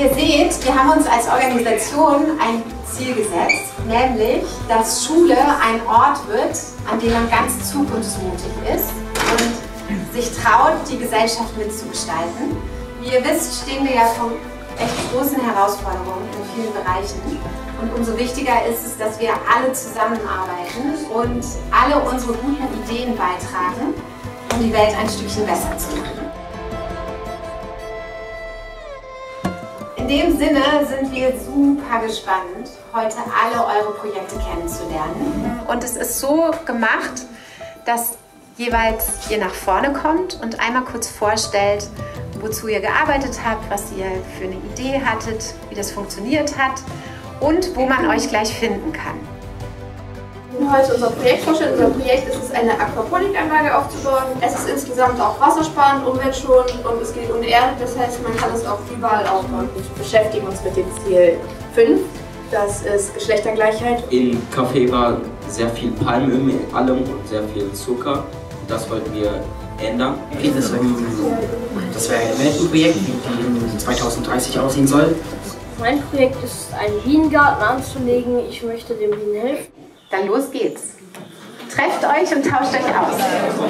ihr seht, wir haben uns als Organisation ein Ziel gesetzt, nämlich, dass Schule ein Ort wird, an dem man ganz zukunftsmutig ist und sich traut, die Gesellschaft mitzugestalten. Wie ihr wisst, stehen wir ja vor echt großen Herausforderungen in vielen Bereichen. Und umso wichtiger ist es, dass wir alle zusammenarbeiten und alle unsere guten Ideen beitragen, um die Welt ein Stückchen besser zu machen. In dem Sinne sind wir super gespannt, heute alle eure Projekte kennenzulernen. Und es ist so gemacht, dass jeweils ihr nach vorne kommt und einmal kurz vorstellt, wozu ihr gearbeitet habt, was ihr für eine Idee hattet, wie das funktioniert hat und wo man euch gleich finden kann. Wir werden heute unser Projekt vorstellen. Unser Projekt ist es, eine Aquaponikanlage aufzubauen. Es ist insgesamt auch wassersparend, umweltschonend und es geht ohne Erde. Das heißt, man kann es auch überall aufbauen. Wir beschäftigen uns mit dem Ziel 5. Das ist Geschlechtergleichheit. Im Café war sehr viel Palmöl mit allem und sehr viel Zucker. Das wollten wir ändern. Geht es das wäre ein Weltenprojekt, wie 2030 aussehen soll. Mein Projekt ist, einen Bienengarten anzulegen. Ich möchte den Bienen helfen. Dann los geht's. Trefft euch und tauscht euch aus.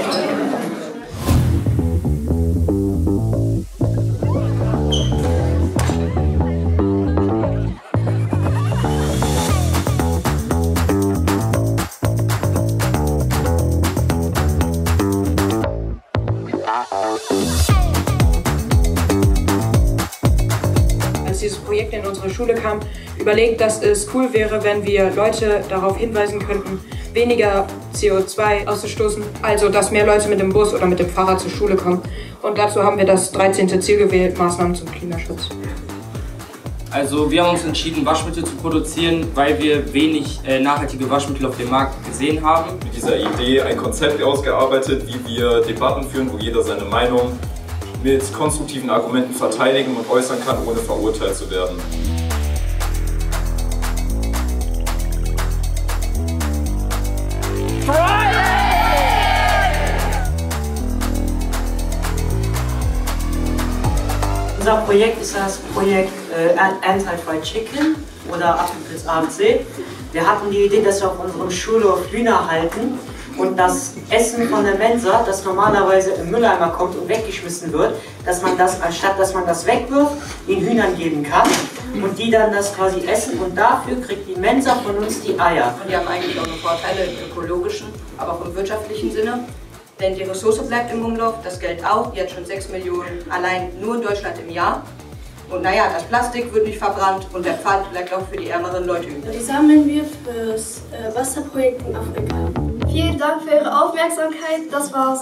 Als dieses Projekt in unsere Schule kam, überlegt, dass es cool wäre, wenn wir Leute darauf hinweisen könnten, weniger CO2 auszustoßen, also dass mehr Leute mit dem Bus oder mit dem Fahrrad zur Schule kommen. Und dazu haben wir das 13. Ziel gewählt, Maßnahmen zum Klimaschutz. Also wir haben uns entschieden, Waschmittel zu produzieren, weil wir wenig nachhaltige Waschmittel auf dem Markt gesehen haben. Mit dieser Idee ein Konzept ausgearbeitet, wie wir Debatten führen, wo jeder seine Meinung mit konstruktiven Argumenten verteidigen und äußern kann, ohne verurteilt zu werden. Unser Projekt ist das Projekt Anti-Fried Chicken oder abgekürzt AFC. Wir hatten die Idee, dass wir auf unserem Schulhof Hühner halten und das Essen von der Mensa, das normalerweise im Mülleimer kommt und weggeschmissen wird, dass man das, anstatt dass man das wegwirft, den Hühnern geben kann und die dann das quasi essen und dafür kriegt die Mensa von uns die Eier. Und die haben eigentlich auch noch Vorteile im ökologischen, aber auch im wirtschaftlichen Sinne. Denn die Ressource bleibt im Umlauf, das Geld auch, jetzt schon 6 Millionen allein nur in Deutschland im Jahr. Und naja, das Plastik wird nicht verbrannt und der Pfand bleibt auch für die ärmeren Leute übrig. Die sammeln wir fürs Wasserprojekt in Afrika. Vielen Dank für Ihre Aufmerksamkeit. Das war's.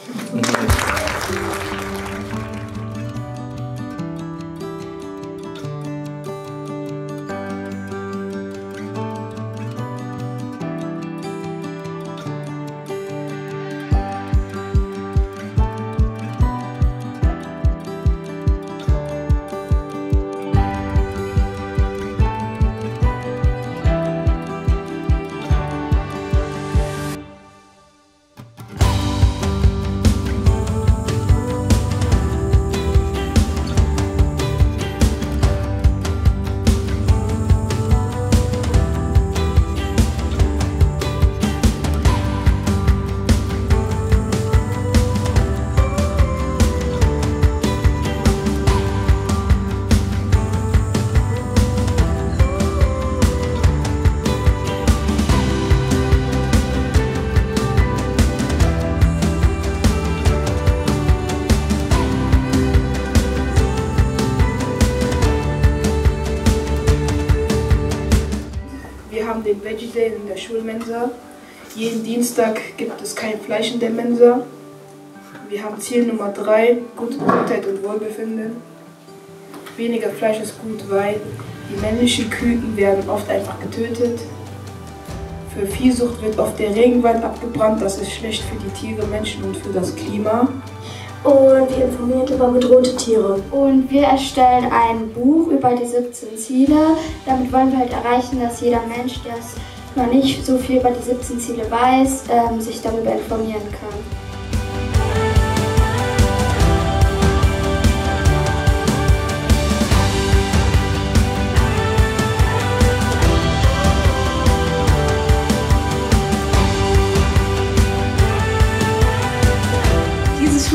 Wir haben den Veggie Day in der Schulmensa. Jeden Dienstag gibt es kein Fleisch in der Mensa. Wir haben Ziel Nummer 3, gute Gesundheit und Wohlbefinden. Weniger Fleisch ist gut, weil die männlichen Küken werden oft einfach getötet. Für Viehzucht wird oft der Regenwald abgebrannt, das ist schlecht für die Tiere, Menschen und für das Klima. Und wir informieren über bedrohte Tiere. Und wir erstellen ein Buch über die 17 Ziele. Damit wollen wir halt erreichen, dass jeder Mensch, der noch nicht so viel über die 17 Ziele weiß, sich darüber informieren kann.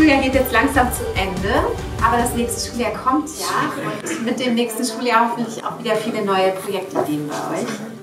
Schuljahr geht jetzt langsam zu Ende, aber das nächste Schuljahr kommt ja und mit dem nächsten Schuljahr hoffentlich auch wieder viele neue Projektideen bei euch.